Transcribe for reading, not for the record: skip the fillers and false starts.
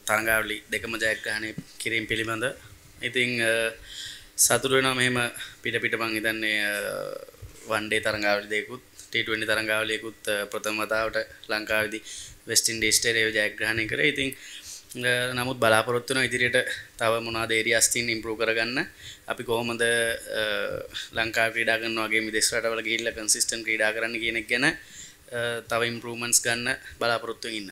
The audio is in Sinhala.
තරඟාවලි දෙකම ජයග්‍රහණය කිරීම පිළිබඳ ඉතින් සතුටු වෙනවා මෙහෙම පිට පිට මං හිතන්නේ වන් ඩේ තරඟාවලි දෙකකුත් T20 තරඟාවලියකුත් ප්‍රථම වතාවට ලංකාවේදී වෙස්ට් ඉන්ඩීස් ටෙරේ ජයග්‍රහණය කරේ. ඉතින් නමුත් බලාපොරොත්තු වෙනවා ඉදිරියට තව මොනවාද ඒරියාස් තියෙන ඉම්ප්‍රූව් කරගන්න. අපි කොහොමද ලංකාවේ ක්‍රීඩා කරනවා වගේ විදේශ රටවල ගිහිල්ලා කන්සිස්ටන්ට් ක්‍රීඩා කරන්න කියන එක ගැන තව ඉම්ප්‍රූව්මන්ට්ස් ගන්න බලාපොරොත්තු වෙමින්